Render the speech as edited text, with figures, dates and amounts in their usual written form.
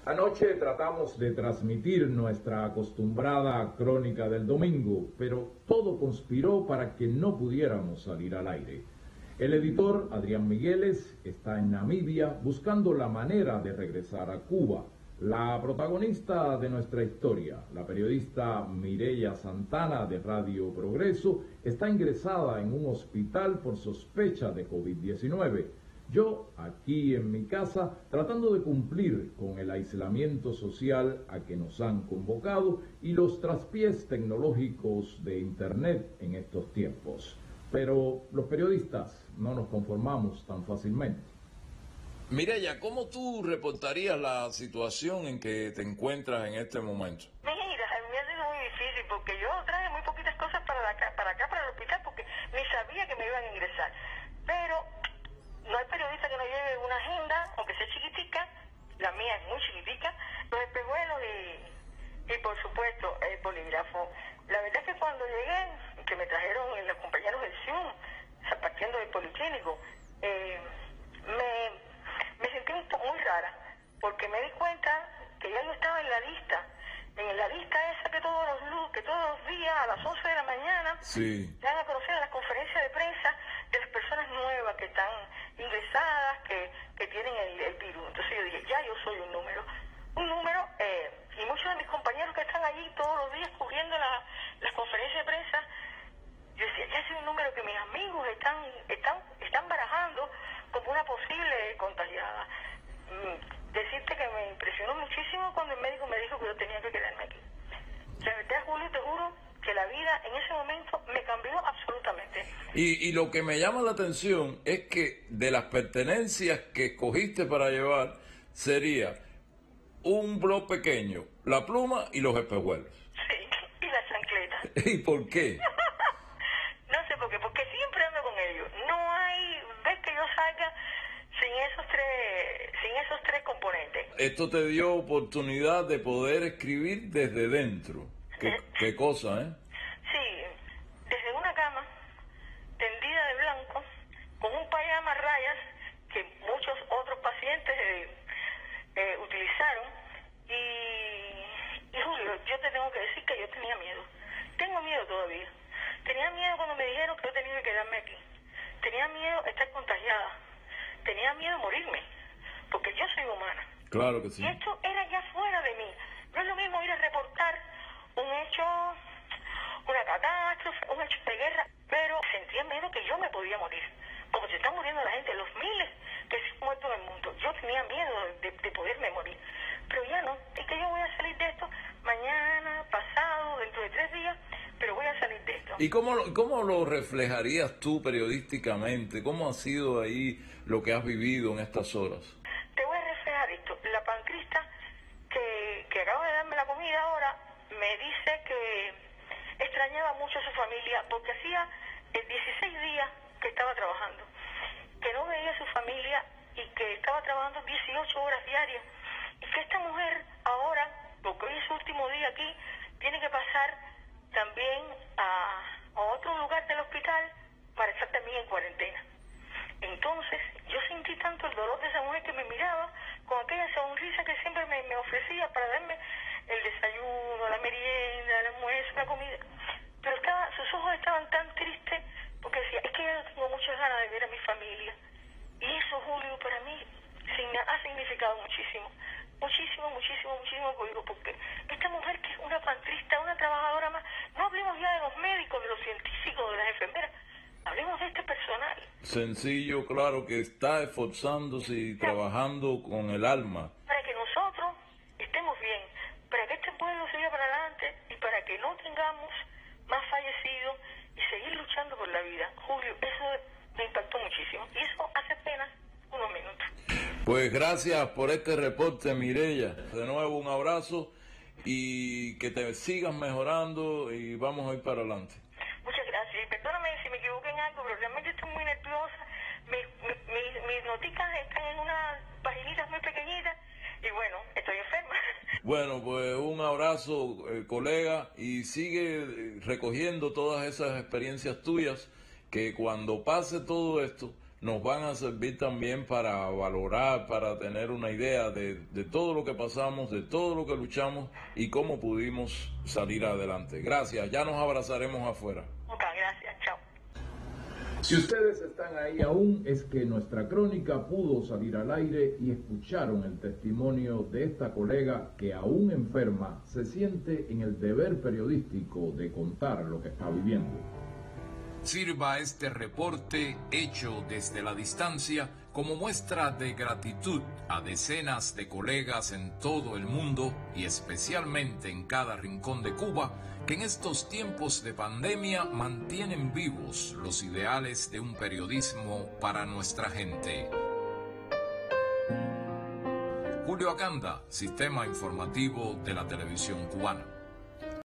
Anoche tratamos de transmitir nuestra acostumbrada crónica del domingo, pero todo conspiró para que no pudiéramos salir al aire. El editor Adrián Migueles está en Namibia buscando la manera de regresar a Cuba. La protagonista de nuestra historia, la periodista Mireya Santana de Radio Progreso, está ingresada en un hospital por sospecha de COVID-19. Yo, aquí en mi casa, tratando de cumplir con el aislamiento social a que nos han convocado y los traspiés tecnológicos de Internet en estos tiempos. Pero los periodistas no nos conformamos tan fácilmente. Mireya, ¿cómo tú reportarías la situación en que te encuentras en este momento? Mira, a mí me ha sido muy difícil porque yo traje muy poquitas cosas para acá, para el hospital, porque ni sabía que me iban a ingresar. Pero no hay periodista que no lleve una agenda, aunque sea chiquitica, la mía es muy chiquitica, los espejuelos y por supuesto el bolígrafo. La verdad es que cuando llegué, que me trajeron los compañeros del Zoom, partiendo del Policlínico, me sentí muy rara, porque me di cuenta que ya yo estaba en la lista esa que todos los días a las 11 de la mañana dan a conocer en las conferencias de prensa de las personas nuevas que están ingresadas, que tienen el virus. Entonces yo dije, ya yo soy un número, y muchos de mis compañeros que están allí todos los días cubriendo las conferencias de prensa, yo decía, ya soy un número que mis amigos están barajando como una posible contagiada. Decirte que me impresionó muchísimo cuando el médico me dijo que yo tenía que quedarme aquí. La verdad, Julio, te juro que la vida en ese momento me cambió absolutamente. Y lo que me llama la atención es que de las pertenencias que escogiste para llevar sería un blog pequeño, la pluma y los espejuelos. Sí, y las chancletas. ¿Y por qué? No sé por qué, porque siempre ando con ellos. No hay vez que yo salga sin esos tres componentes. Esto te dio oportunidad de poder escribir desde dentro. ¿Qué cosa, eh? Sí, desde una cama, tendida de blanco, con un pijama a rayas que muchos otros pacientes utilizaron. Y Julio, yo te tengo que decir que yo tenía miedo. Tengo miedo todavía. Tenía miedo cuando me dijeron que yo tenía que quedarme aquí. Tenía miedo de estar contagiada. Tenía miedo de morirme, porque yo soy humana. Claro que sí. Y esto era ya fuera de mí. No es lo mismo ir a reportar un hecho, una catástrofe, un hecho de guerra, pero sentía miedo que yo me podía morir, como se está muriendo la gente, los miles que se han muerto en el mundo. Yo tenía miedo de poderme morir, pero ya no. Es que yo voy a salir de esto mañana, pasado, dentro de 3 días, pero voy a salir de esto. ¿Y cómo lo reflejarías tú periodísticamente? ¿Cómo ha sido ahí lo que has vivido en estas horas? Te voy a reflejar esto. La pancrista que acaba de darme la comida ahora me dice que extrañaba mucho a su familia porque hacía 16 días que estaba trabajando, que no veía a su familia y que estaba trabajando 18 horas diarias, y que esta mujer ahora, porque hoy es su último día aquí, tiene que pasar también a otro lugar del hospital para estar también en cuarentena. Entonces yo sentí tanto el dolor de esa mujer que me miraba con aquella sonrisa que siempre me ofrecía para darme el desayuno, la merienda, el almuerzo, la comida, pero sus ojos estaban tan tristes porque decía, es que yo tengo muchas ganas de ver a mi familia. Y eso, Julio, para mí ha significado muchísimo, porque esta mujer que es una pantrista, una trabajadora más, no hablemos ya de los médicos, de los científicos, de las enfermeras, hablemos de este personal. Sencillo, claro, que está esforzándose y trabajando con el alma. Para que nosotros estemos bien, para que este pueblo siga para adelante y para que no tengamos más fallecidos y seguir luchando por la vida. Julio, eso me impactó muchísimo. Y eso hace apenas unos minutos. Pues gracias por este reporte, Mireya. De nuevo un abrazo y que te sigas mejorando y vamos a ir para adelante. Muchas gracias. Y perdóname si me equivoqué en algo, pero realmente estoy muy nerviosa. Mis noticas están en unas paginitas muy pequeñitas y bueno, estoy enferma. Bueno, pues un abrazo, colega, y sigue recogiendo todas esas experiencias tuyas, que cuando pase todo esto, nos van a servir también para valorar, para tener una idea de todo lo que pasamos, de todo lo que luchamos y cómo pudimos salir adelante. Gracias, ya nos abrazaremos afuera. Muchas gracias, chao. Si ustedes están ahí aún, es que nuestra crónica pudo salir al aire y escucharon el testimonio de esta colega que, aún enferma, se siente en el deber periodístico de contar lo que está viviendo. Sirva este reporte hecho desde la distancia como muestra de gratitud a decenas de colegas en todo el mundo y especialmente en cada rincón de Cuba que en estos tiempos de pandemia mantienen vivos los ideales de un periodismo para nuestra gente. Julio Acanda, Sistema Informativo de la Televisión Cubana.